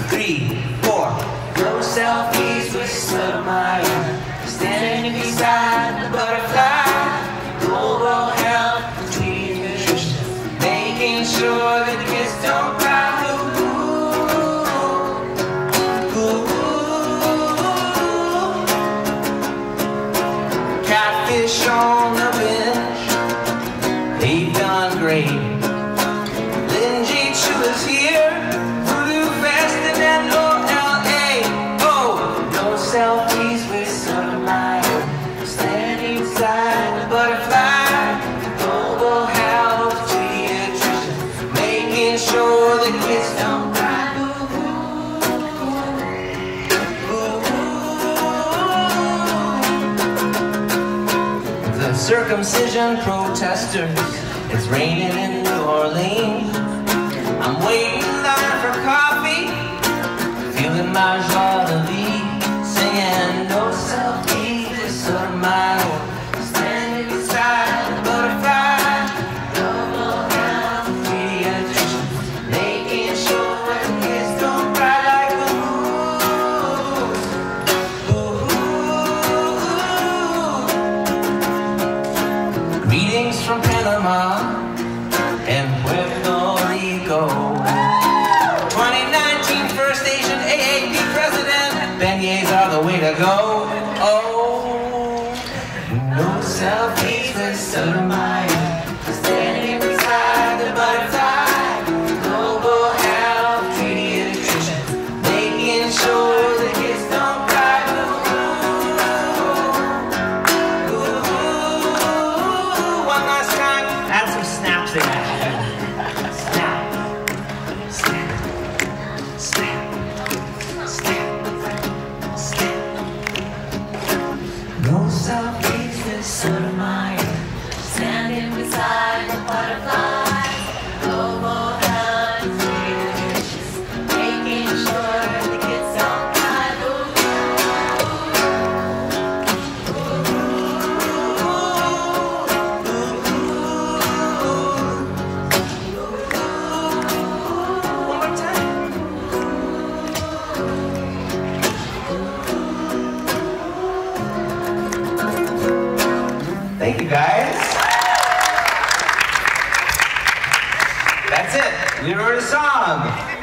3, 4. No selfies with Sotomayer, standing beside the butterfly. Global health, tweetiatricians, making sure that the kids don't cry. Catfish on the binge, they've done great. Lingie Chiu is here, VooDoo Fest and NOLA. Oh, no selfies with Sotomayer, standing beside the butterfly. Global health, tweetiatricians, making sure the kids don't cry. Circumcision protestors, it's raining in New Orleans. I'm waiting in line for coffee, feeling my Joi De Vivre, singing no selfies with Sotomayer, standing beside the butterfly. Global health, tweetiatricians, making sure the kids don't cry like greetings from Panama and Puerto Rico. 2019 first Asian AAP President. Beignets are the way to go. Oh, no selfies with Sotomayer, standing beside the butterfly. Global health, tweetiatricians, making sure the kids don't cry. Add some snaps in there. Snap, snap, snap, snap, snap. No selfies with Sotomayer, standing beside the butterfly. Global health, tweetiatricians, making sure the kids don't cry. Thank you, guys. That's it. We wrote a song.